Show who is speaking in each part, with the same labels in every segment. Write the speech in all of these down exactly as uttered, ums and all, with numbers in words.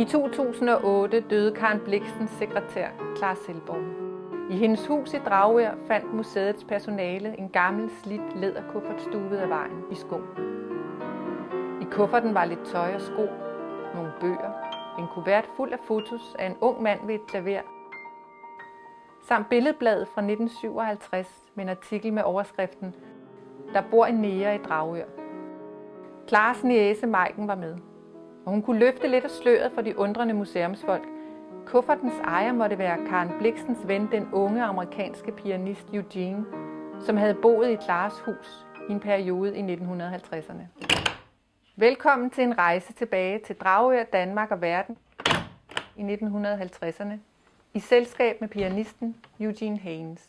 Speaker 1: I to tusind og otte døde Karen Blixens sekretær, Clara Selborg. I hendes hus i Dragør fandt museets personale en gammel, slidt læderkuffert stuvet af vejen i skoven. I kufferten var lidt tøj og sko, nogle bøger, en kuvert fuld af fotos af en ung mand ved et klaver, samt billedbladet fra nitten syvoghalvtreds med en artikel med overskriften "Der bor en neger i Dragør". Claras niece Maiken var med, og hun kunne løfte lidt af sløret for de undrende museumsfolk. Kuffertens ejer måtte være Karen Blixens ven, den unge amerikanske pianist Eugene, som havde boet i Claras hus i en periode i nitten halvtredserne. Velkommen til en rejse tilbage til Dragør, Danmark og verden i nitten halvtredserne i selskab med pianisten Eugene Haynes.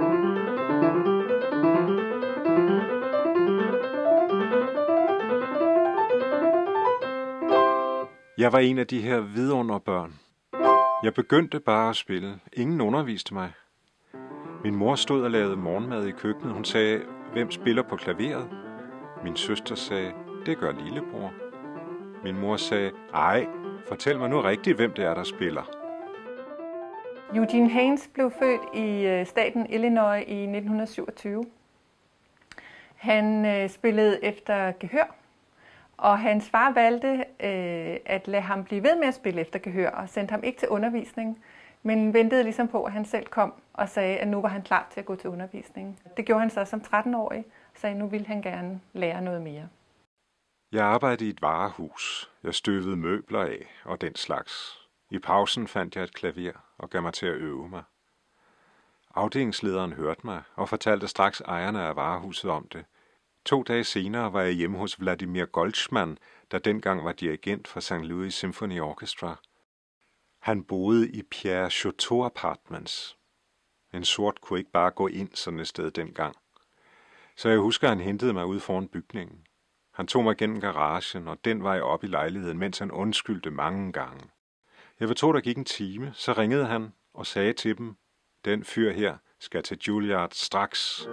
Speaker 2: Jeg var en af de her vidunderbørn. Jeg begyndte bare at spille. Ingen underviste mig. Min mor stod og lavede morgenmad i køkkenet. Hun sagde, hvem spiller på klaveret? Min søster sagde, det gør lillebror. Min mor sagde, ej, fortæl mig nu rigtigt, hvem det er, der spiller.
Speaker 1: Eugene Haynes blev født i staten Illinois i nitten syvogtyve. Han øh, spillede efter gehør, og hans far valgte øh, at lade ham blive ved med at spille efter gehør og sendte ham ikke til undervisning, men ventede ligesom på, at han selv kom og sagde, at nu var han klar til at gå til undervisning. Det gjorde han så som tretten-årig og sagde, at nu ville han gerne lære noget mere.
Speaker 2: Jeg arbejdede i et varehus. Jeg støvede møbler af og den slags. I pausen fandt jeg et klaver og gav mig til at øve mig. Afdelingslederen hørte mig og fortalte straks ejerne af varehuset om det. To dage senere var jeg hjemme hos Vladimir Goldsman, der dengang var dirigent for Saint Louis Symphony Orchestra. Han boede i Pierre Chateau Apartments. En sort kunne ikke bare gå ind sådan et sted dengang. Så jeg husker, at han hentede mig ud foran bygningen. Han tog mig gennem garagen, og den vej op i lejligheden, mens han undskyldte mange gange. Jeg vil tro, der gik en time, så ringede han og sagde til dem, den fyr her skal til Juilliard straks.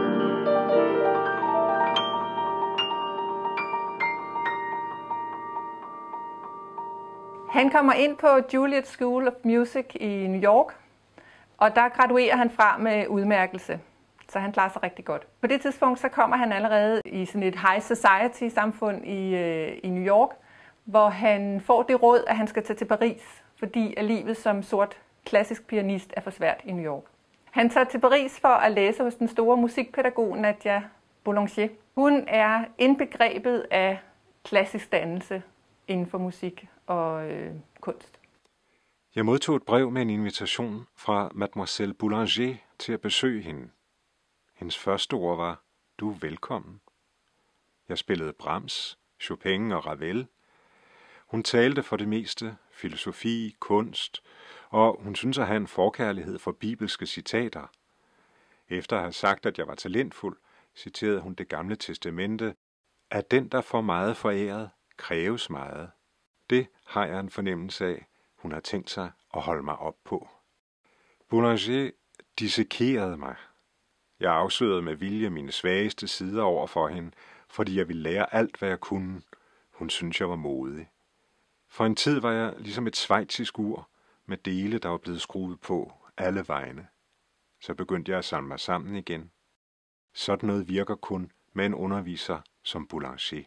Speaker 1: Han kommer ind på Juilliard School of Music i New York, og der graduerer han fra med udmærkelse, så han klarer sig rigtig godt. På det tidspunkt så kommer han allerede i sådan et high society samfund i, øh, i New York, hvor han får det råd, at han skal tage til Paris, fordi at livet som sort klassisk pianist er for svært i New York. Han tager til Paris for at læse hos den store musikpædagog Nadia Boulanger. Hun er indbegrebet af klassisk dannelse inden for musik og øh, kunst.
Speaker 2: Jeg modtog et brev med en invitation fra Mademoiselle Boulanger til at besøge hende. Hendes første ord var, du er velkommen. Jeg spillede Brahms, Chopin og Ravel. Hun talte for det meste filosofi, kunst, og hun syntes at have en forkærlighed for bibelske citater. Efter at have sagt, at jeg var talentfuld, citerede hun det gamle testamente, at den, der får meget foræret, kræves meget. Det har jeg en fornemmelse af, hun har tænkt sig at holde mig op på. Boulanger dissekerede mig. Jeg afslørede med vilje mine svageste sider over for hende, fordi jeg ville lære alt, hvad jeg kunne. Hun syntes, jeg var modig. For en tid var jeg ligesom et schweizisk ur, med dele, der var blevet skruet på alle vegne. Så begyndte jeg at samle mig sammen igen. Sådan noget virker kun med en underviser som Boulanger.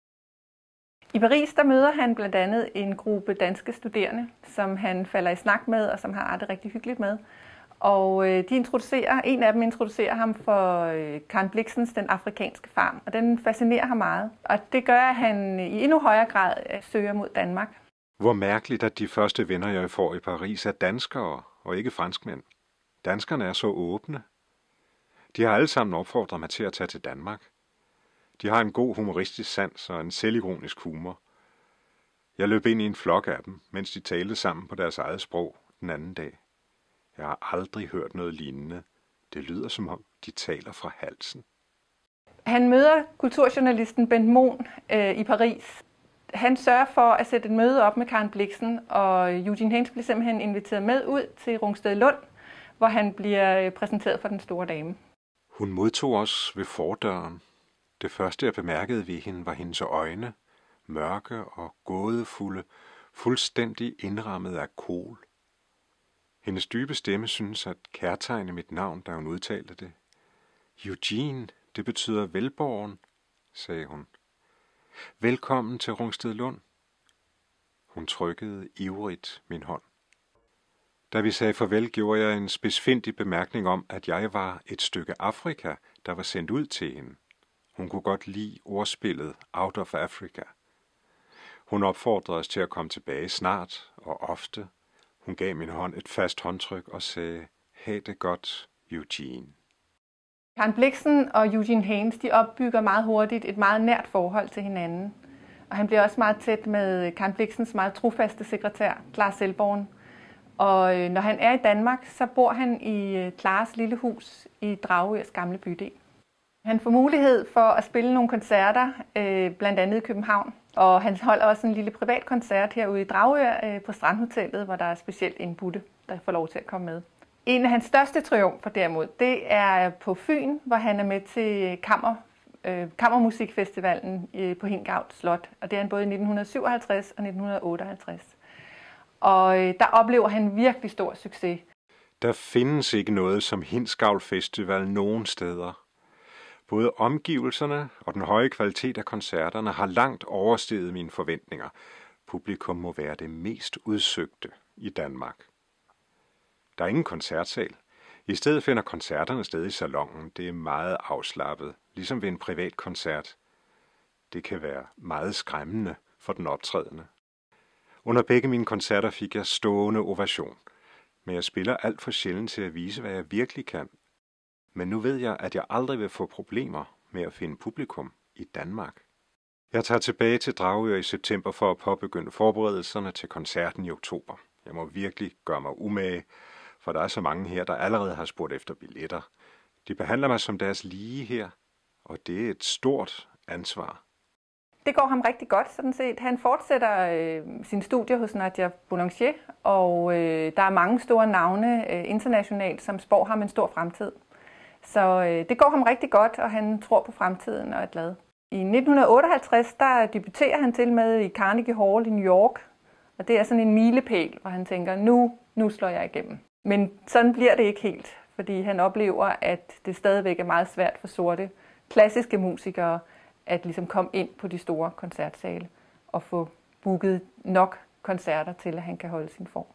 Speaker 1: I Paris der møder han blandt andet en gruppe danske studerende, som han falder i snak med, og som har det rigtig hyggeligt med. Og de introducerer, en af dem introducerer ham for Karen Blixens Den afrikanske farm, og den fascinerer ham meget. Og det gør, at han i endnu højere grad søger mod Danmark.
Speaker 2: Hvor mærkeligt, at de første venner, jeg får i Paris, er danskere og ikke franskmænd. Danskerne er så åbne. De har alle sammen opfordret mig til at tage til Danmark. De har en god humoristisk sans og en selvironisk humor. Jeg løb ind i en flok af dem, mens de talte sammen på deres eget sprog den anden dag. Jeg har aldrig hørt noget lignende. Det lyder som om, de taler fra halsen.
Speaker 1: Han møder kulturjournalisten Bent Mohn øh, i Paris. Han sørger for at sætte et møde op med Karen Blixen, og Eugene Haynes bliver simpelthen inviteret med ud til Rungsted Lund, hvor han bliver præsenteret for den store dame.
Speaker 2: Hun modtog os ved fordøren. Det første, jeg bemærkede ved hende, var hendes øjne, mørke og gådefulde, fuldstændig indrammet af kol. Hendes dybe stemme synes at kærtegne mit navn, da hun udtalte det. Eugene, det betyder velborgen, sagde hun. Velkommen til Rungstedlund. Hun trykkede ivrigt min hånd. Da vi sagde farvel, gjorde jeg en spidsfindig bemærkning om, at jeg var et stykke Afrika, der var sendt ud til hende. Hun kunne godt lide ordspillet Out of Africa. Hun opfordrede os til at komme tilbage snart og ofte. Hun gav min hånd et fast håndtryk og sagde, ha' det godt, Eugene.
Speaker 1: Karen Blixen og Eugene Haynes, de opbygger meget hurtigt et meget nært forhold til hinanden. Og han bliver også meget tæt med Karen Blixens meget trofaste sekretær, Clara Selborn. Og når han er i Danmark, så bor han i Claras lille hus i Dragørs gamle bydel. Han får mulighed for at spille nogle koncerter, blandt andet i København. Og han holder også en lille privat koncert herude i Dragør på Strandhotellet, hvor der er specielt indbudte, der får lov til at komme med. En af hans største triumfer derimod, det er på Fyn, hvor han er med til kammer, øh, Kammermusikfestivalen på Hingavl Slot. Og det er han både i nitten syvoghalvtreds og nitten otteoghalvtreds. Og øh, der oplever han virkelig stor succes.
Speaker 2: Der findes ikke noget som Hindsgavl Festival nogen steder. Både omgivelserne og den høje kvalitet af koncerterne har langt oversteget mine forventninger. Publikum må være det mest udsøgte i Danmark. Der er ingen koncertsal. I stedet finder koncerterne sted i salonen. Det er meget afslappet, ligesom ved en privat koncert. Det kan være meget skræmmende for den optrædende. Under begge mine koncerter fik jeg stående ovation. Men jeg spiller alt for sjældent til at vise, hvad jeg virkelig kan. Men nu ved jeg, at jeg aldrig vil få problemer med at finde publikum i Danmark. Jeg tager tilbage til Dragør i september for at påbegynde forberedelserne til koncerten i oktober. Jeg må virkelig gøre mig umage, for der er så mange her, der allerede har spurgt efter billetter. De behandler mig som deres lige her, og det er et stort ansvar.
Speaker 1: Det går ham rigtig godt, sådan set. Han fortsætter øh, sin studie hos Nadia Boulanger, og øh, der er mange store navne øh, internationalt, som spår ham en stor fremtid. Så øh, det går ham rigtig godt, og han tror på fremtiden og er glad. I nitten otteoghalvtreds der debuterer han til med i Carnegie Hall i New York, og det er sådan en milepæl, hvor han tænker, nu, nu slår jeg igennem. Men sådan bliver det ikke helt, fordi han oplever, at det stadigvæk er meget svært for sorte klassiske musikere at ligesom komme ind på de store koncertsale og få booket nok koncerter til, at han kan holde sin form.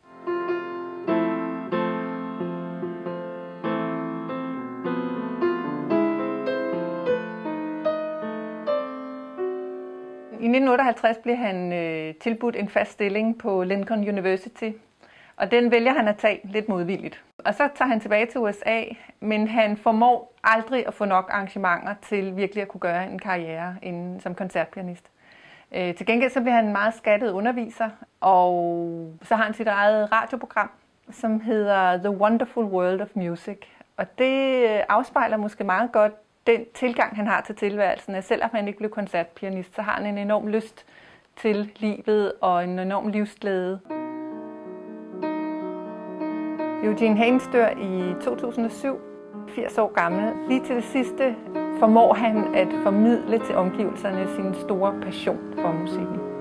Speaker 1: I nitten otteoghalvtreds blev han øh, tilbudt en fast stilling på Lincoln University, og den vælger han at tage lidt modvilligt. Og så tager han tilbage til U S A, men han formår aldrig at få nok arrangementer til virkelig at kunne gøre en karriere inden, som koncertpianist. Øh, til gengæld så bliver han en meget skattet underviser, og så har han sit eget radioprogram, som hedder The Wonderful World of Music. Og det afspejler måske meget godt den tilgang, han har til tilværelsen, at selvom han ikke blev koncertpianist, så har han en enorm lyst til livet og en enorm livsglæde. Eugene Haynes dør i to tusind og syv, firs år gammel. Lige til det sidste formår han at formidle til omgivelserne sin store passion for musikken.